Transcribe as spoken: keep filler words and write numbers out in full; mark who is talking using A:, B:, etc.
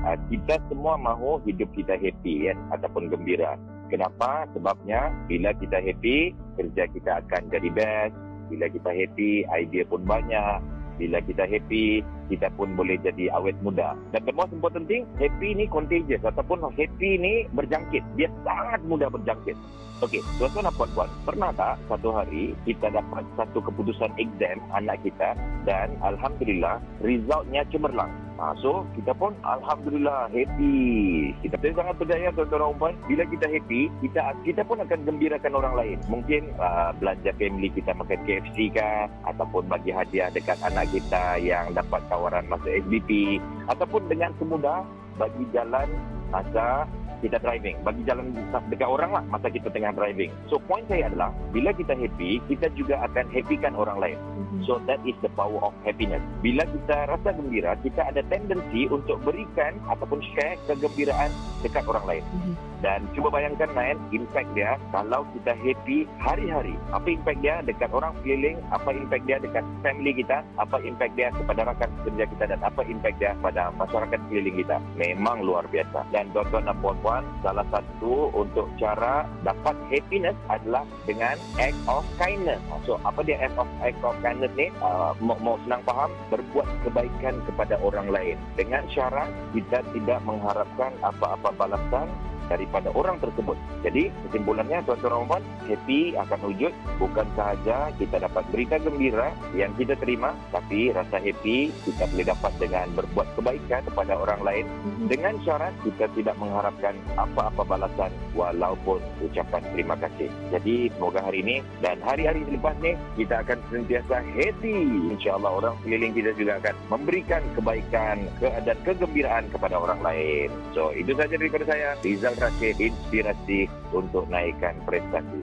A: uh, kita semua mahu hidup kita happy kan, ataupun gembira. Kenapa? Sebabnya bila kita happy, kerja kita akan jadi best. Bila kita happy, idea pun banyak. Bila kita happy, kita pun boleh jadi awet muda. Dan the most important thing, happy ni contagious ataupun happy ni berjangkit. Dia sangat mudah berjangkit. Okey, tuan-tuan dan puan-puan, pernah tak satu hari kita dapat satu keputusan exam anak kita dan Alhamdulillah resultnya cemerlang. Ha, so, kita pun Alhamdulillah happy. Kita sangat percaya tuan-tuan dan puan, bila kita happy, kita kita pun akan gembirakan orang lain. Mungkin uh, belanja family kita makan K F C kah, ataupun bagi hadiah dekat anak kita yang dapat tawaran masuk S B P, ataupun dengan semudah bagi jalan masa kita driving, bagi jalan dekat orang lah masa kita tengah driving. So point saya adalah bila kita happy, kita juga akan happykan orang lain. So that is the power of happiness. Bila kita rasa gembira, kita ada tendensi untuk berikan ataupun share kegembiraan dekat orang lain. Dan cuba bayangkan Nain, impact dia kalau kita happy hari-hari. Apa impact dia dekat orang sekeliling, apa impact dia dekat family kita, apa impact dia kepada rakan kerja kita, dan apa impact dia pada masyarakat sekeliling kita. Memang luar biasa. Dan tuan-tuan dan puan-puan, salah satu untuk cara dapat happiness adalah dengan act of kindness. So apa dia act of, act of kindness ni? Uh, mau, mau senang faham, berbuat kebaikan kepada orang lain dengan syarat kita tidak mengharapkan apa-apa balasan daripada orang tersebut. Jadi kesimpulannya tuan-tuan dan puan, happy akan wujud bukan sahaja kita dapat berita gembira yang kita terima, tapi rasa happy kita boleh dapat dengan berbuat kebaikan kepada orang lain mm-hmm. dengan syarat kita tidak mengharapkan apa-apa balasan walaupun ucapan terima kasih. Jadi semoga hari ini dan hari-hari selepas ni kita akan sentiasa happy. InsyaAllah orang sekeliling kita juga akan memberikan kebaikan ke dan kegembiraan kepada orang lain. So itu saja daripada saya, Rizal Rashid, inspirasi untuk naikkan prestasi.